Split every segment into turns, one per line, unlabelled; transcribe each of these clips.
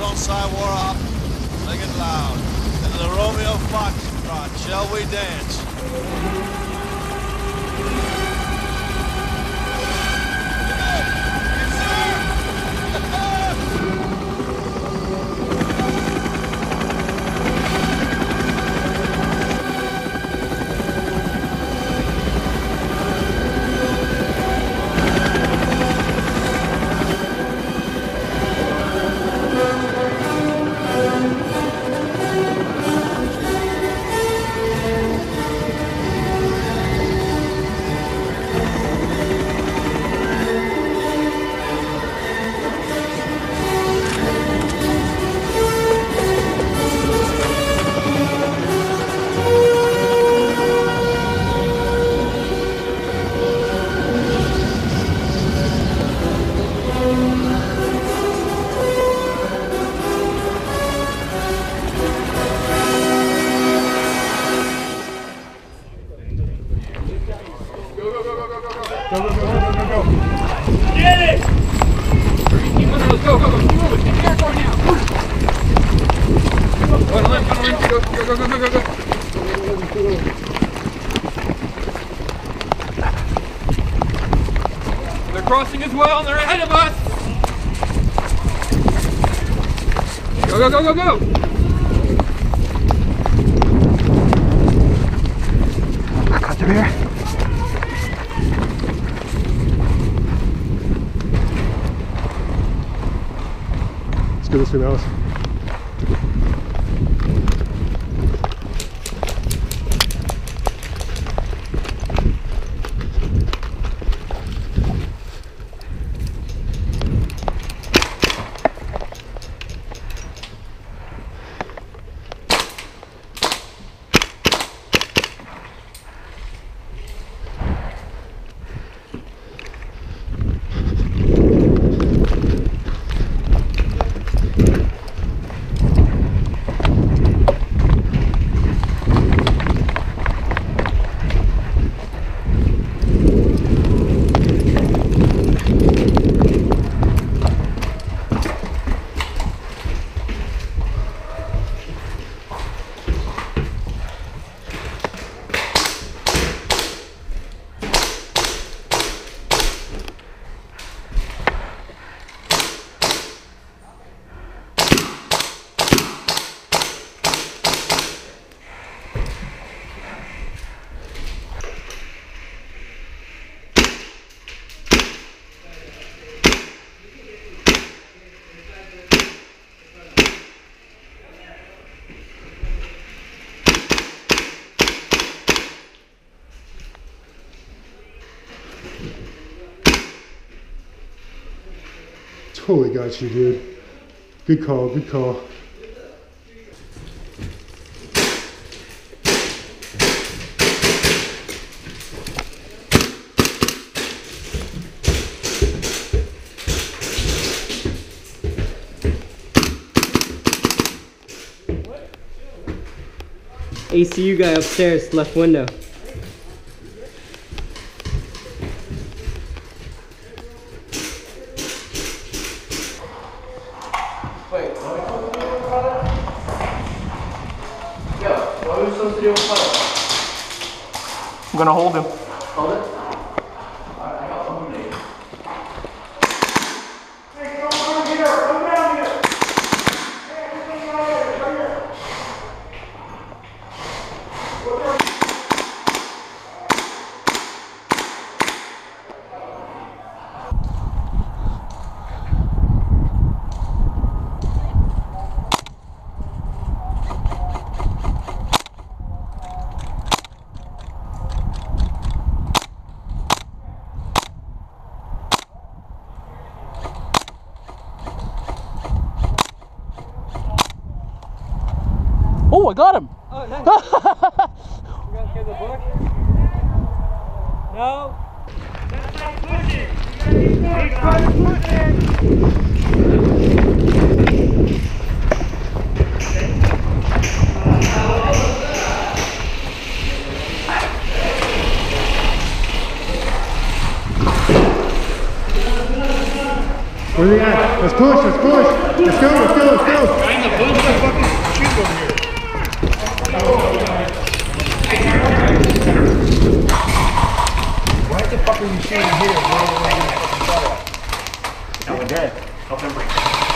Put on side war up. Make it loud. Into the Romeo Foxtrot. Shall we dance?
They're crossing as well, and they're ahead of us! Go, go, go, go, go!
Cut the bear. Let's go this way, Alice. Totally got you, dude. Good call, good call.
ACU guy upstairs, left window.
Wait, what are we supposed to do with Carter? Yo, what are we supposed to do with Carter?
I'm gonna hold him.
Hold it? Alright, I got one name. Hey, come on here! Come down here! Hey, come down here! Come here!
Oh, I got him!
Oh, nice. You guys get the book? No. That's pushing.
Where are they at? Let's push, let's push! Let's go, let's go, let's go.
Find the bullshit fucking shoot over here. Why the fuck are you shooting here? Now we're dead. Help him bring it.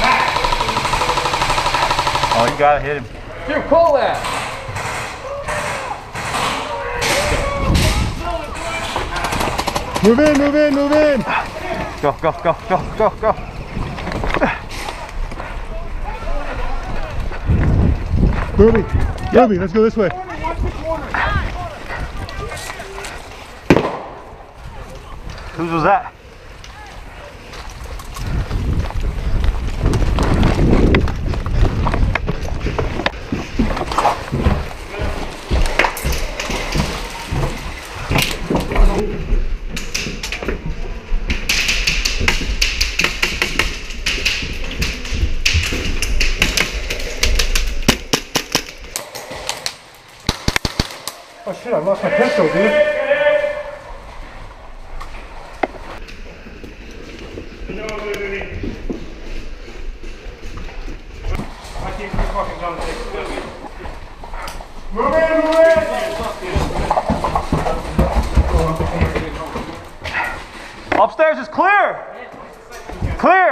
Oh, you gotta hit him.
Here, pull that.
Move in, move in, move in.
Go, go, go, go, go, go.
Ruby, Ruby, let's go this way.
Whose was that?
Oh shit, I lost my pistol, dude. Move in, move in!
Upstairs is clear! Clear!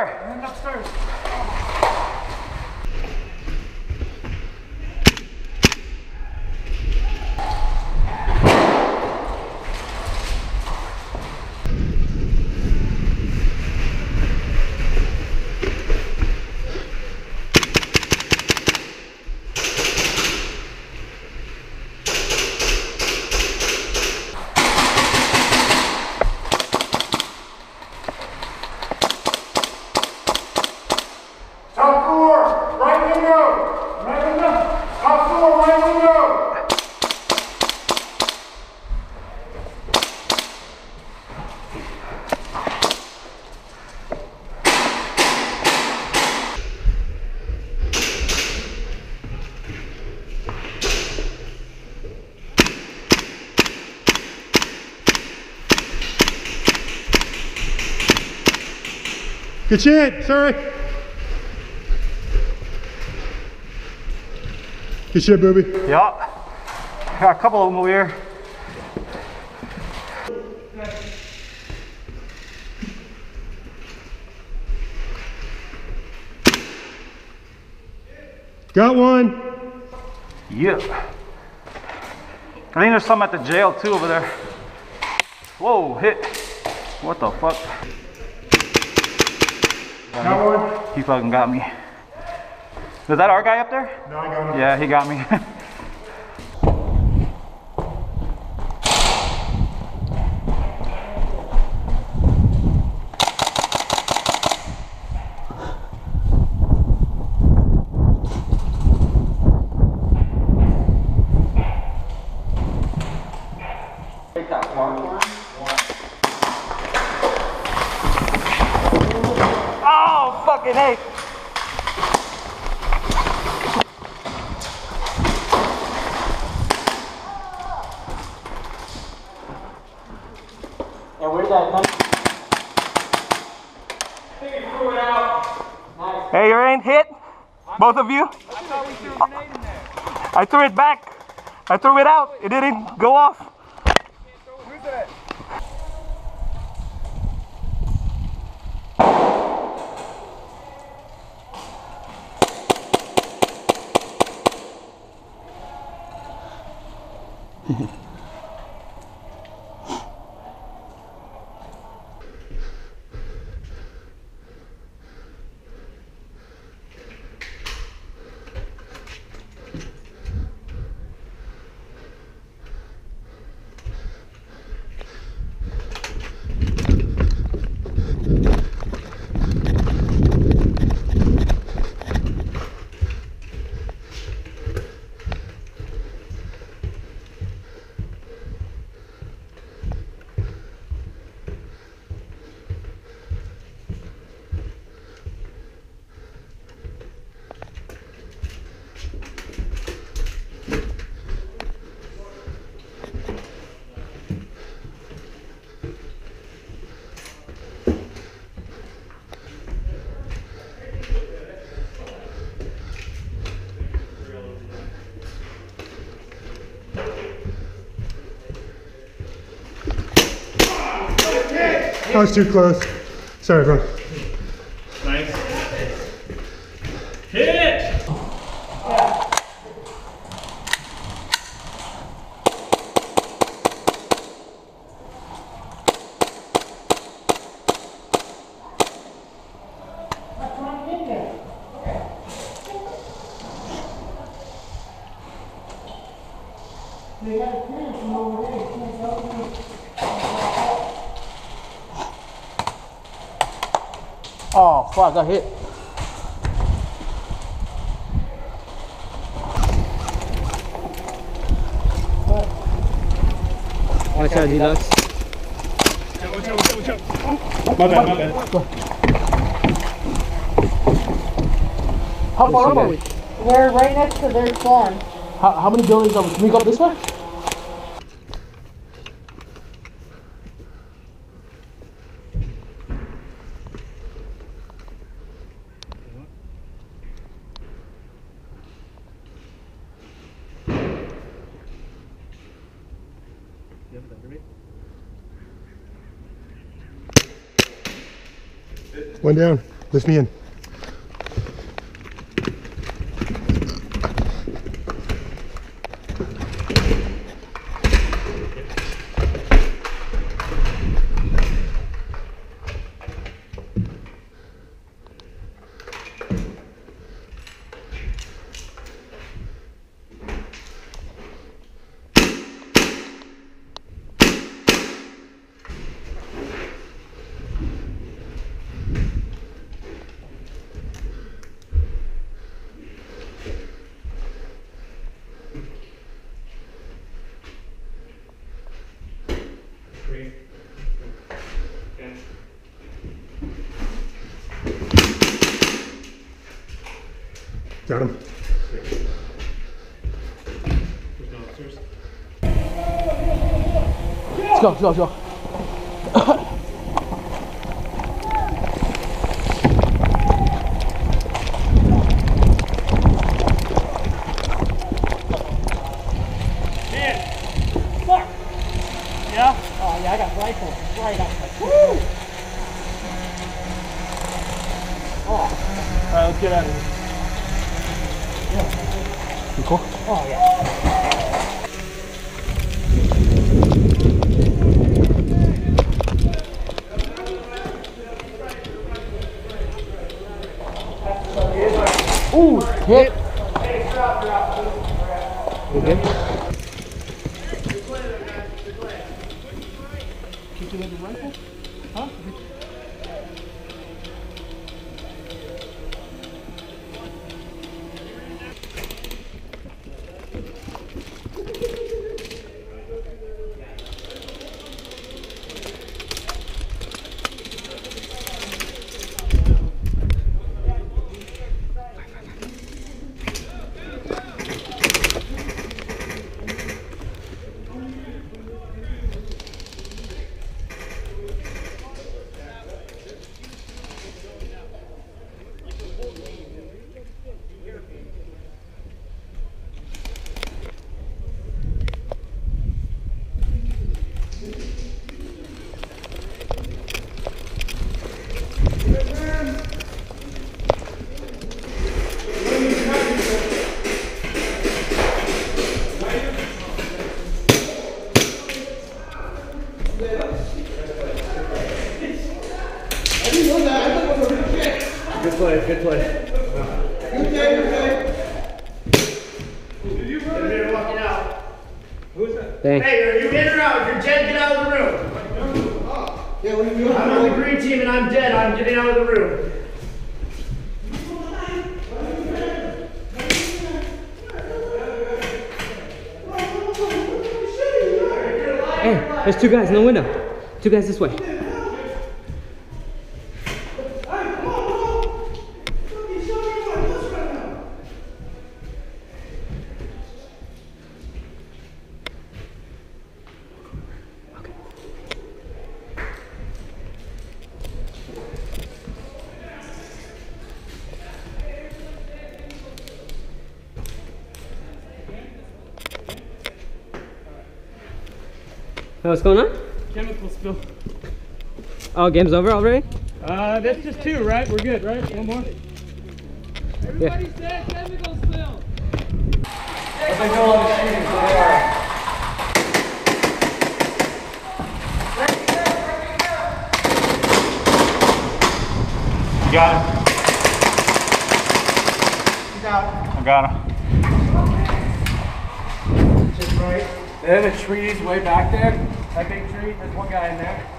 Top floor, right window. Right window. Top floor, right window.
Good shit, sorry. Good shit, Booby.
Yup. Got a couple of them over here.
Got one.
Yep. I think there's some at the jail too over there. Whoa, hit. What the fuck?
Got one.
He fucking got me. Is that our guy up there?
No, I got him.
Yeah, he got me. Oh, fucking hey.
And where's that knife?
Hey, you ain't hit? Both of you? I threw it back. I threw it out. It didn't go off.
I was too close. Sorry, bro.
Nice. Hit it!
Oh, fuck, I got hit.
Watch out, Deluxe.
My bad.
How far up are we?
We're right next to their spawn.
How many buildings are we? Can we go up this way?
One down. Lift me in. Got him.
Let's go.
Oh yeah, I got rifle right up my Woo!
Alright, let's get out of here. You cool?
Oh yeah.
Ooh, hit. Okay. Keep it in the rifle? Huh?
Good play.
You're walking out.
Who's that?
Thanks.
Hey, are you in or out? If you're dead, get out of the room.
Yeah, what are you doing?
I'm on the green team and I'm dead. I'm getting out of the room.
Hey, there's two guys in the window. Two guys this way. What's going on?
Chemical spill.
Oh, game's over already?
That's just 2, right? We're good, right? One more?
Everybody
stay chemical still.
You got him? I got him.
Just right. There, the trees way back there. That big tree, there's one guy in there.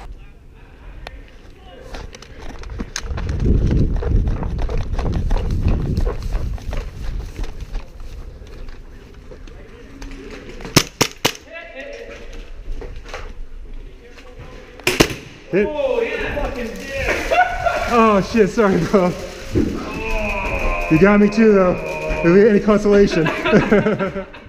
Hit.
Oh, he's a fucking dick.
Oh shit, sorry bro. You got me too though. If any consolation.